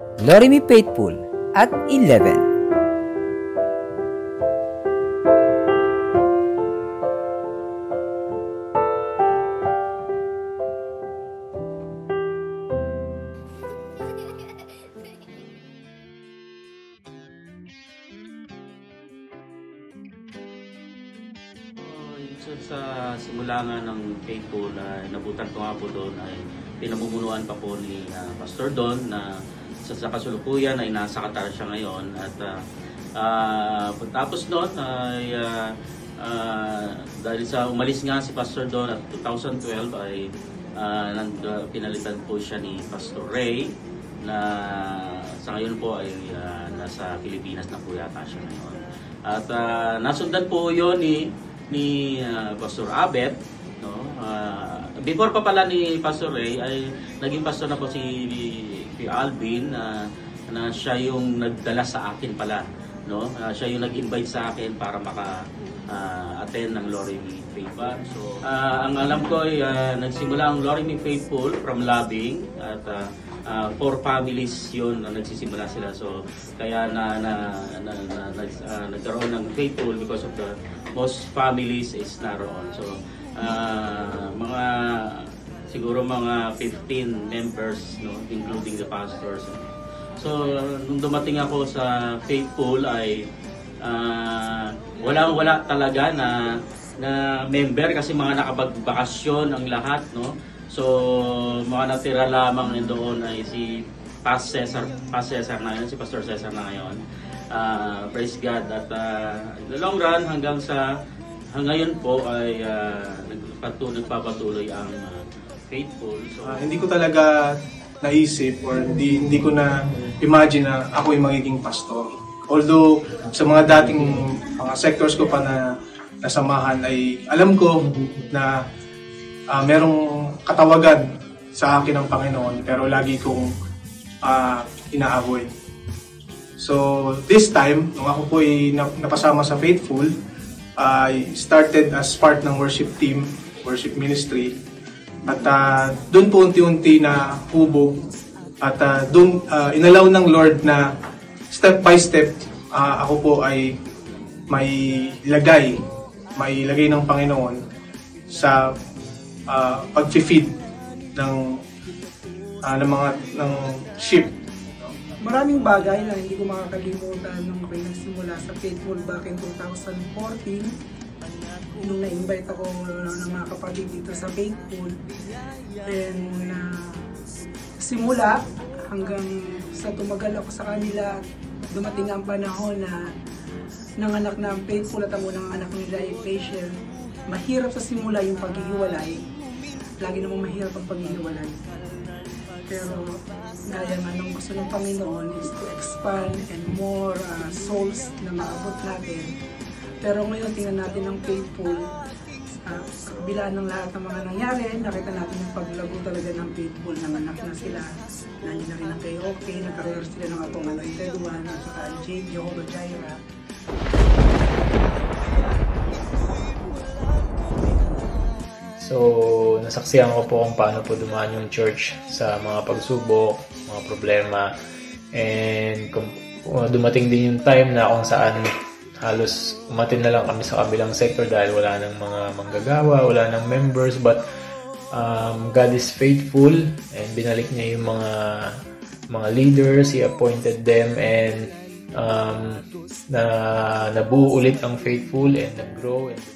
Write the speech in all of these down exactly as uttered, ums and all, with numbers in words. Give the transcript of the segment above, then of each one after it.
Lorimy Faithful at eleven. So, sa simula nga ng Faithful, uh, nabutan ko nga po doon ay pinamumunuan pa po ni uh, Pastor Don na sa, sa kasulukuyan ay nasa Qatar siya ngayon. At uh, uh, tapos doon ay uh, uh, dahil sa umalis nga si Pastor Don at two thousand twelve ay uh, nand, uh, pinalitan po siya ni Pastor Ray na sa ngayon po ay uh, nasa Pilipinas na po yata siya ngayon. At uh, nasundan po yun ni ni uh, Pastor Abet, no? Uh, before pa pala ni Pastor Ray ay naging pastor na po si, si Alvin uh, na siya yung nagdala sa akin pala, no? Uh, siya yung nag-invite sa akin para maka uh, attend ng Lorimy Faithful. So, uh, ang alam ko ay uh, nagsimula ang Lorimy Faithful from Labing at uh, Uh, four families yun na nagsisimula sila, so kaya na, na, na, na, na uh, nagkaroon ng Faithful because of the most families is naroon. So uh, mga siguro mga fifteen members, no, including the pastors. So nung dumating ako sa Faithful ay uh, walang wala talaga na na member kasi mga nakapagbakasyon ang lahat, no. So, mga natira lamang doon ay si Pas Cesar, Pas Cesar na ngayon, si Pastor Cesar na ngayon. Uh, praise God. At uh, in the long run, hanggang sa ngayon po ay uh, nagpatuloy, nagpapatuloy ang uh, Faithful. So, uh, hindi ko talaga naisip or hindi, hindi ko na imagine na ako yung magiging pastor. Although, sa mga dating mga sectors ko pa na nasamahan ay alam ko na Uh, merong katawagan sa akin ng Panginoon pero lagi kong uh, inaavoid. So this time, nung ako po ay napasama sa Faithful, I uh, started as part ng worship team, worship ministry. At uh, doon po unti-unti na hubog at uh, doon uh, inalaw ng Lord na step by step uh, ako po ay may lagay, may lagay ng Panginoon sa Uh, pag-feed ng uh, ng mga ng sheep. Maraming bagay na hindi ko makakalimutan nung ako'y nagsimula sa Faithful back in two thousand fourteen. Nung na-invite ako ng mga kapatid dito sa Faithful. And uh, simula hanggang sa tumagal ako sa kanila, dumating ang panahon na nanganak na ang Faithful at ang unang anak nila ay Rachel. Mahirap sa simula yung paghihiwalay. Lagi namang mahirap ang paghihiwalay. Pero gaya nga ng gusto ng Panginoon is to expand and more uh, souls na maabot natin. Pero ngayon tingnan natin ang Faithful. Uh, kabila ng lahat ng mga nangyari, nakita natin yung paglago talaga ng Faithful. Nanganak na sila. Nandiyan na rin ang kay Okay. Nagkaroon sila ng atong Anointed One at saka Jane, Jehovah Jireh. So, nasaksihan ko po kung paano po dumaan yung church sa mga pagsubok, mga problema. And kung dumating din yung time na kung saan halos umatin na lang kami sa kabilang sector dahil wala nang mga manggagawa, wala nang members. But um, God is faithful and binalik niya yung mga mga leaders, He appointed them and um, na nabuo ulit ang Faithful and nag-grow and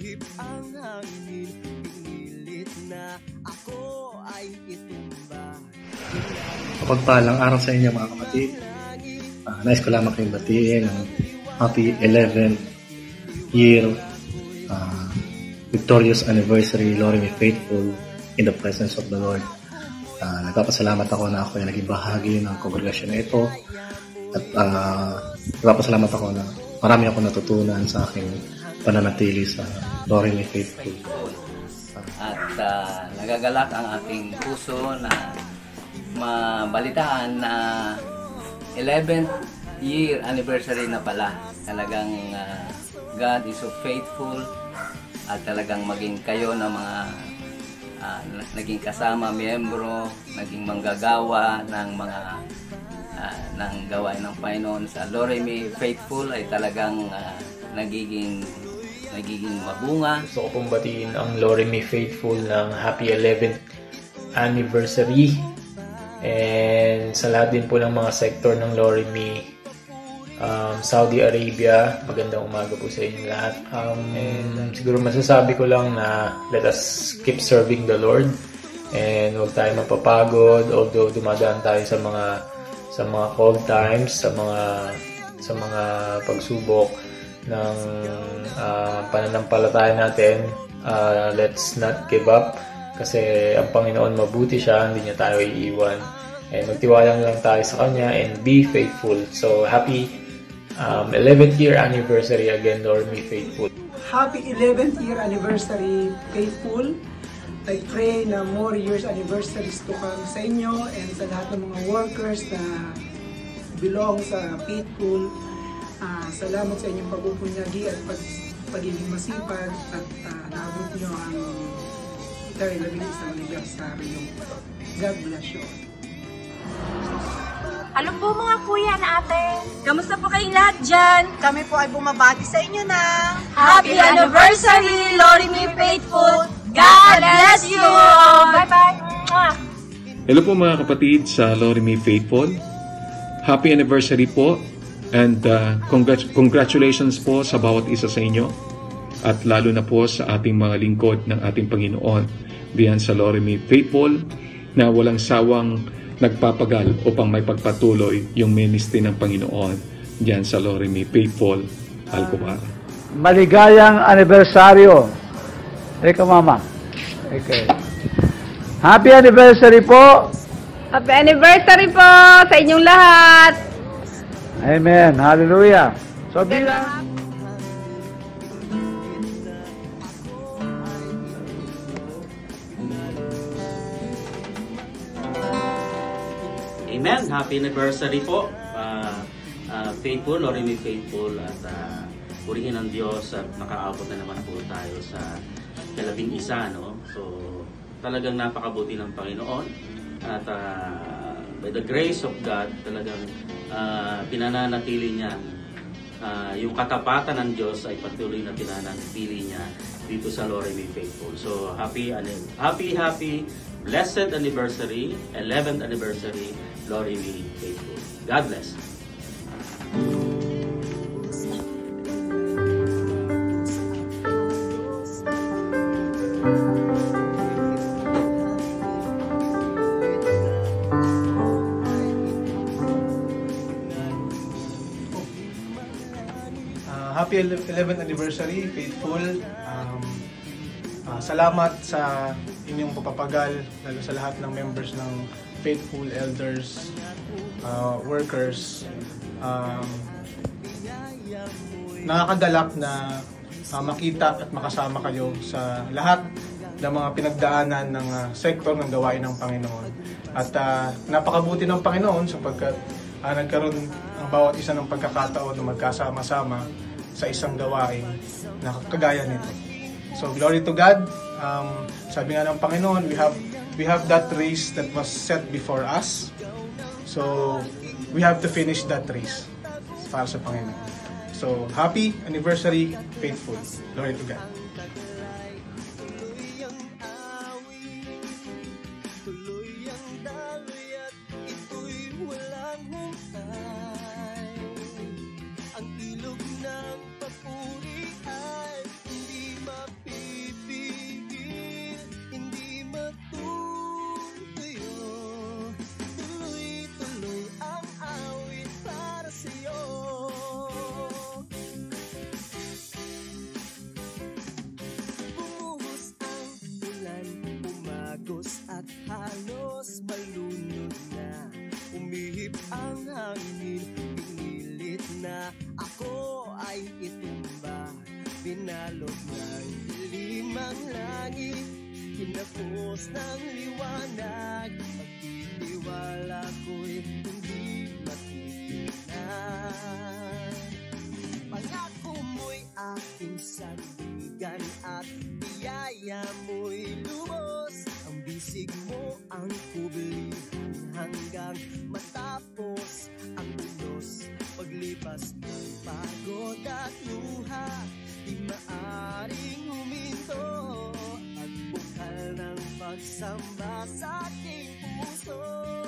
Pagpalang araw sa inyo mga kapatid. Uh, nais ko lamang kayong batiin ng happy eleventh year uh, victorious anniversary Lorimy Faithful in the presence of the Lord. Uh, nagpapasalamat ako na ako ay naging bahagi ng kongregasyon na ito at uh, nagpapasalamat ako na marami ako natutunan sa aking pananatili sa Lorimy Faithful. At uh, nagagalak ang aking puso na mabalitaan na eleventh year anniversary na pala. Talagang uh, God is so faithful at talagang maging kayo na mga uh, naging kasama, miyembro, naging manggagawa ng mga uh, ng gawain ng Panginoon sa Loremi Faithful ay talagang uh, nagiging nagiging mabunga. Gusto ko pong batiin ang Loremi Faithful ng happy eleventh anniversary. And sa lahat din po ng mga sektor ng Loremi um, Saudi Arabia, magandang umaga po sa inyo lahat. Um, and siguro masasabi ko lang na let us keep serving the Lord and huwag tayo mapapagod, although dumadaan tayo sa mga sa mga cold times, sa mga sa mga pagsubok ng uh, pananampalataya natin. Uh, let's not give up. Kasi ang Panginoon mabuti siya, hindi niya tayo iiwan. And magtiwala lang tayo sa Kanya and be faithful. So, happy um, eleventh year anniversary again, Loremi Faithful. Happy eleventh year anniversary, Faithful. I pray na more years anniversaries to come sa inyo and sa lahat ng mga workers na belong sa Faithful. Uh, salamat sa inyong pagpupunyagi at pag, pagiging masipag at uh, naabot nyo ang dahil labing isang anibersaryo. God bless you. Hello po mga kuya na ate. Kamusta po kayong lahat dyan? Kami po ay bumabati sa inyo na Happy anniversary, Loremi Faithful. God bless you. Bye-bye. Hello po mga kapatid sa Loremi Faithful. Happy anniversary po and uh, congrat- congratulations po sa bawat isa sa inyo at lalo na po sa ating mga lingkod ng ating Panginoon diyan sa Loremi Faithful na walang sawang nagpapagal upang may pagpatuloy yung ministry ng Panginoon diyan sa Loremi Faithful, Alcobara. Maligayang anibersaryo. Eka mama. Okay. Happy anniversary po. Happy anniversary po sa inyong lahat. Amen. Hallelujah. So bilang Amen. Happy anniversary po. Uh, uh, faithful, Loremi Faithful. At uh, purihin ng Diyos at nakaabot na naman po tayo sa kalabing isa. No? So, talagang napakabuti ng Panginoon. At uh, by the grace of God, talagang uh, pinananatili niya. Uh, yung katapatan ng Diyos ay patuloy na pinananatili niya dito sa Loremi Faithful. So, happy, happy, happy, blessed anniversary, eleventh anniversary, Loremi Faithful. God bless. Uh, happy eleventh anniversary, Faithful. Um, uh, salamat sa inyong papapagal, lalo sa lahat ng members ng Faithful, elders, uh, workers. Um, nakakagalak na uh, makita at makasama kayo sa lahat ng mga pinagdaanan ng uh, sektor ng gawain ng Panginoon. At uh, napakabuti ng Panginoon sapagkat uh, nagkaroon ang bawat isa ng pagkakataon na magkasama-sama sa isang gawain na kagaya nito. So glory to God. Um, sabi nga ng Panginoon, we have we have that race that was set before us. So we have to finish that race para sa Panginoon. So happy anniversary, Faithful. Glory to God. At halos malunod na, umihip ang hangin, pinilit na ako ay itumba, binalot ng limang langit, kinapos ng liwanag, pagtitiwala ko'y hindi matitignan. Pangako mo'y aking sandigan at biyaya mo'y lubos, ang bisig mo ang kublihan hanggang matapos bawat luha di maaring huminto at bukal ng pagsamba sa aking puso.